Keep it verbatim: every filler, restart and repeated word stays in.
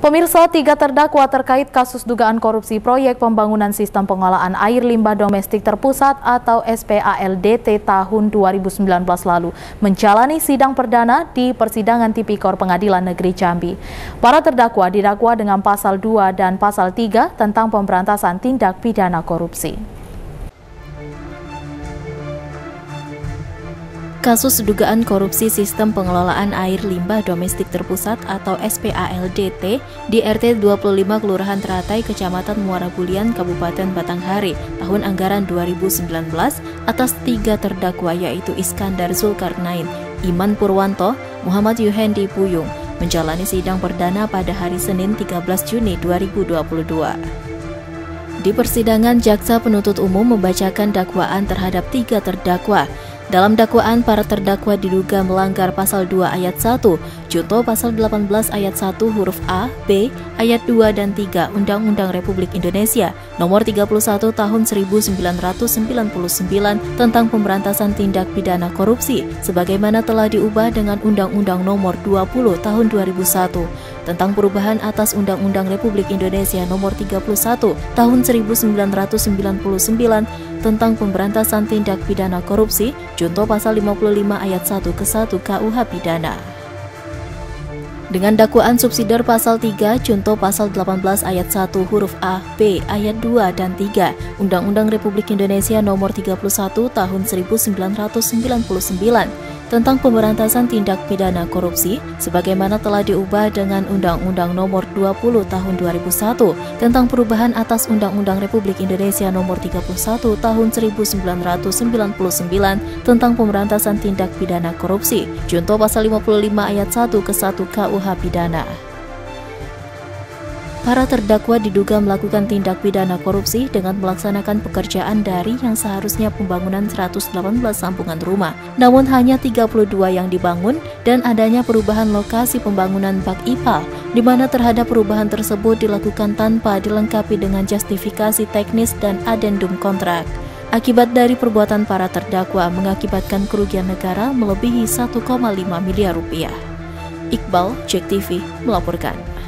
Pemirsa, tiga terdakwa terkait kasus dugaan korupsi proyek pembangunan sistem pengolahan air limbah domestik terpusat atau S P A L D T tahun dua ribu sembilan belas lalu menjalani sidang perdana di persidangan Tipikor Pengadilan Negeri Jambi. Para terdakwa didakwa dengan pasal dua dan pasal tiga tentang pemberantasan tindak pidana korupsi. Kasus dugaan korupsi sistem pengelolaan air limbah domestik terpusat atau S P A L D T di R T dua puluh lima Kelurahan Teratai, Kecamatan Muara Bulian, Kabupaten Batanghari, tahun anggaran dua ribu sembilan belas atas tiga terdakwa yaitu Iskandar Zulkarnain, Iman Purwanto, Muhammad Yuhendi Puyung menjalani sidang perdana pada hari Senin tiga belas Juni dua ribu dua puluh dua. Di persidangan, jaksa penuntut umum membacakan dakwaan terhadap tiga terdakwa. Dalam dakwaan, para terdakwa diduga melanggar pasal dua ayat satu, junto pasal delapan belas ayat satu huruf A, B, ayat dua dan tiga Undang-Undang Republik Indonesia Nomor tiga puluh satu Tahun seribu sembilan ratus sembilan puluh sembilan tentang pemberantasan tindak pidana korupsi, sebagaimana telah diubah dengan Undang-Undang Nomor dua puluh Tahun dua ribu satu tentang perubahan atas Undang-Undang Republik Indonesia Nomor tiga puluh satu Tahun seribu sembilan ratus sembilan puluh sembilan tentang pemberantasan tindak pidana korupsi, junto pasal lima puluh lima ayat satu ke satu K U H Pidana. Dengan dakwaan subsidiar pasal tiga, junto pasal delapan belas ayat satu huruf A, B, ayat dua dan tiga Undang-Undang Republik Indonesia Nomor tiga puluh satu Tahun seribu sembilan ratus sembilan puluh sembilan tentang pemberantasan tindak pidana korupsi, sebagaimana telah diubah dengan Undang-Undang Nomor dua puluh Tahun dua ribu satu tentang perubahan atas Undang-Undang Republik Indonesia Nomor tiga puluh satu Tahun seribu sembilan ratus sembilan puluh sembilan tentang pemberantasan tindak pidana korupsi, junto pasal lima puluh lima ayat satu ke satu K U H Pidana. Para terdakwa diduga melakukan tindak pidana korupsi dengan melaksanakan pekerjaan dari yang seharusnya pembangunan seratus delapan belas sambungan rumah, namun hanya tiga puluh dua yang dibangun, dan adanya perubahan lokasi pembangunan bak ipal, di mana terhadap perubahan tersebut dilakukan tanpa dilengkapi dengan justifikasi teknis dan adendum kontrak. Akibat dari perbuatan para terdakwa mengakibatkan kerugian negara melebihi satu koma lima miliar rupiah. Iqbal, Jek T V, melaporkan.